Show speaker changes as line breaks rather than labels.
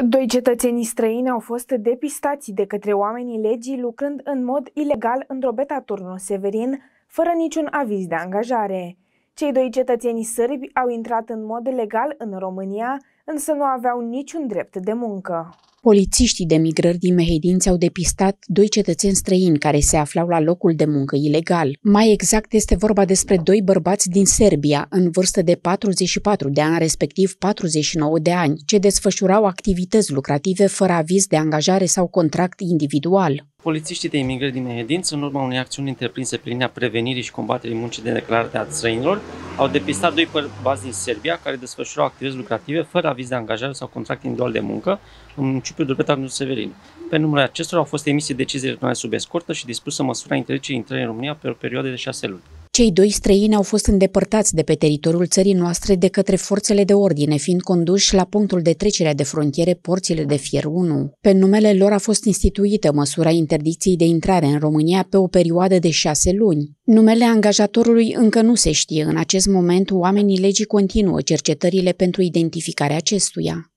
Doi cetățeni străini au fost depistați de către oamenii legii lucrând în mod ilegal în drobeta Turnul Severin, fără niciun aviz de angajare. Cei doi cetățeni sârbi au intrat în mod legal în România, însă nu aveau niciun drept de muncă.
Polițiștii de migrări din Mehedinți au depistat doi cetățeni străini care se aflau la locul de muncă ilegal. Mai exact, este vorba despre doi bărbați din Serbia, în vârstă de 44 de ani, respectiv 49 de ani, ce desfășurau activități lucrative fără aviz de angajare sau contract individual.
Polițiștii de imigrări din Mehedinți, în urma unei acțiuni întreprinse pe linia prevenirii și combaterii muncii nedeclarate a străinilor, au depistat doi bărbați din Serbia care desfășurau activități lucrative fără aviz de angajare sau contract individual de muncă în municipiul Drobeta Turnul Severin. Pe numele acestora au fost emise decizii returnate sub escortă și dispusă măsura interzicerii intrării în România pe o perioadă de 6 luni.
Cei doi străini au fost îndepărtați de pe teritoriul țării noastre de către forțele de ordine, fiind conduși la punctul de trecere de frontiere Porțile de Fier 1. Pe numele lor a fost instituită măsura interdicției de intrare în România pe o perioadă de 6 luni. Numele angajatorului încă nu se știe. În acest moment, oamenii legii continuă cercetările pentru identificarea acestuia.